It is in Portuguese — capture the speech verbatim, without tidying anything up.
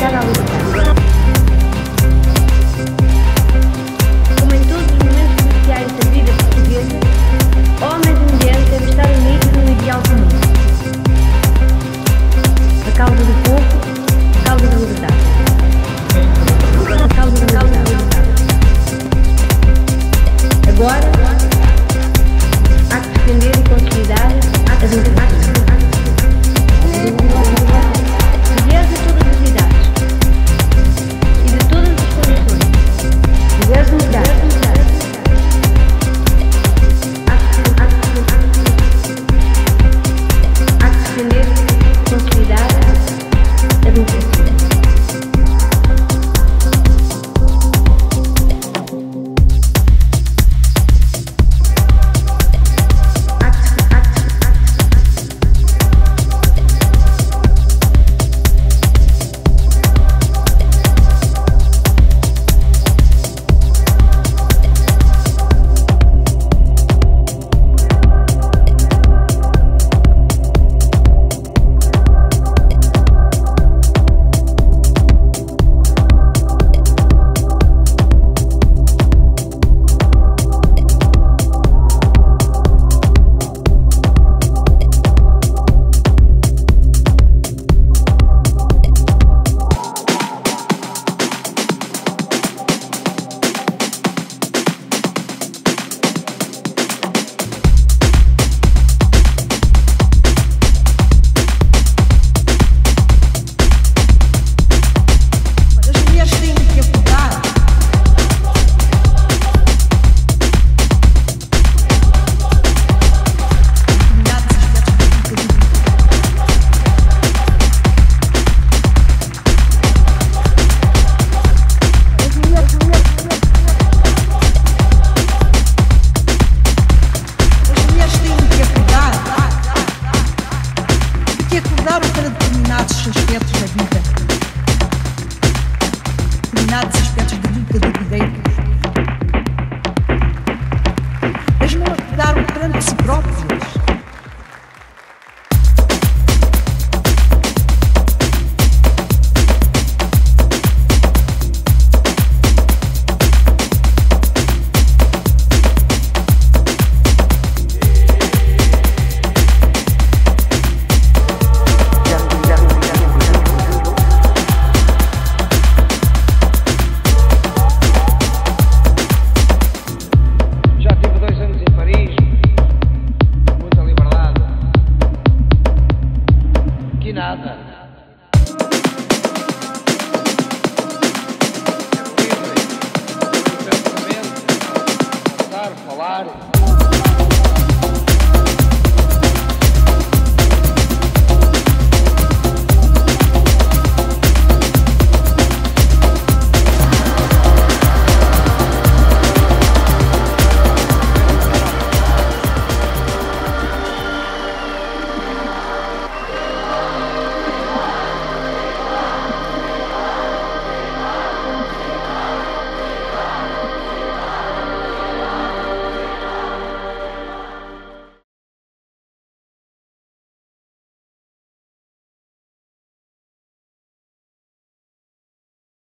ligada à liberdade. Como em todos os momentos cruciais da vida portuguesa, homens e mulheres devem estar unidos num ideal comum. A causa do povo, a causa da liberdade. A causa da liberdade. Agora, há que defender e consolidar as liberdades. Mulheres de todas as idades e de todas as condições. Mulheres democráticas. Há que defender e consolidar a democracia. Para determinados aspectos da vida, determinados aspectos da vida do direito, mas não acordaram perante si próprios.